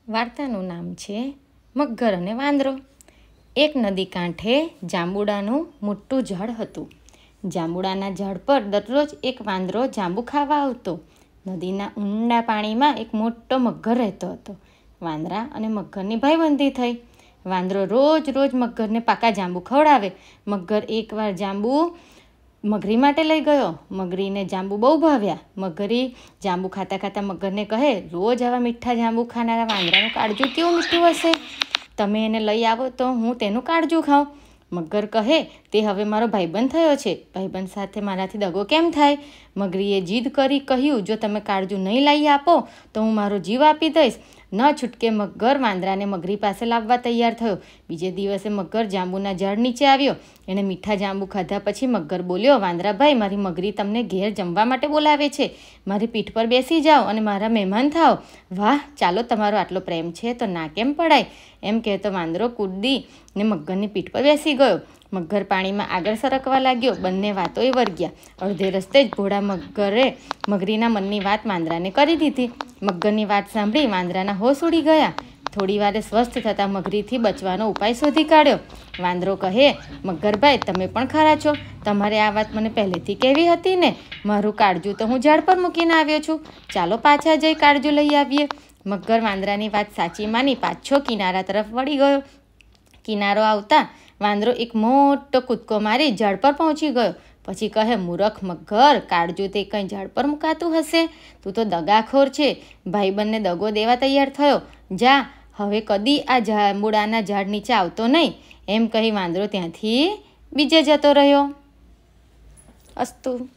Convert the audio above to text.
વાર્તાનું નામ છે મગર અને વાંદરો. એક નદી કાંઠે જાંબુડાનું મોટું ઝાડ હતું. જાંબુડાના ઝાડ પર દરરોજ એક વાંદરો જાંબુ ખાવા આવતો. નદીના ઊંડા પાણીમાં એક મોટો મગર રહેતો હતો. વાંદરા અને મગરની ભાઈબંધી થઈ. વાંદરો રોજ મગરને પાકા જાંબુ ખવડાવે. મગર એકવાર જાંબુ મગરી માટે લઈ ગયો. મગરીને જાંબુ બહુ ભાવ્યા. મગરી જાંબુ ખાતા ખાતા મગરને કહે, રોજ આવા મીઠા જાંબુ ખાનારા વાંદરાનું કાળજું કેવું મીઠું હશે. તમે એને લઈ આવો તો હું તેનું કાળજું ખાઉં. મગર કહે, તે હવે મારો ભાઈબંધ થયો છે. ભાઈબંધ સાથે મારાથી દગો કેમ થાય? મગરીએ જીદ કરી કહ્યું, જો તમે કાળજું નહીં લાવી આપો તો હું મારો જીવ આપી દઈશ. ન છૂટકે મગર વાંદરાને મગરી પાસે લાવવા તૈયાર થયો. બીજે દિવસે મગર જાંબુના ઝાડ નીચે આવ્યો. એણે મીઠા જાંબુ ખાધા પછી મગર બોલ્યો, વાંદરાભાઈ, મારી મગરી તમને ઘેર જમવા માટે બોલાવે છે. મારી પીઠ પર બેસી જાઓ અને મારા મહેમાન થાઓ. વાહ, ચાલો, તમારો આટલો પ્રેમ છે તો ના કેમ પડાય. એમ કહેતો વાંદરો કૂદીને મગરની પીઠ પર બેસી ગયો. મગર પાણીમાં આગળ સરકવા લાગ્યો. બંને વાતોએ વર્ગ્યા. અડધે રસ્તે જ ભોળા મગરે મગરીના મનની વાત વાંદરાને કરી દીધી. મગરની વાત સાંભળી વાંદરાના હોશ ઉડી ગયા. થોડી વારે સ્વસ્થ થતાં મગરીથી બચવાનો ઉપાય શોધી કાઢ્યો. વાંદરો કહે, મગરભાઈ, તમે પણ ખરા છો. તમારે આ વાત મને પહેલેથી કહેવી હતી ને. મારું કાળજું તો હું ઝાડ પર મૂકીને આવ્યો છું. ચાલો પાછા જઈ કાળજું લઈ આવીએ. મગર વાંદરાની વાત સાચી માની પાછો કિનારા તરફ વળી ગયો. કિનારો આવતા વાંદરો એક મોટો કૂદકો મારી ઝાડ પર પહોંચી ગયો. પછી કહે, મૂરખ મગર, કાળજું તે કંઈ ઝાડ પર મુકાતું હશે. તું તો દગાખોર છે. ભાઈબંધને દગો દેવા તૈયાર થયો. જા, હવે કદી આ જાંબુડાના ઝાડ નીચે આવતો નહીં. એમ કહી વાંદરો ત્યાંથી બીજે જતો રહ્યો. અસ્તુ.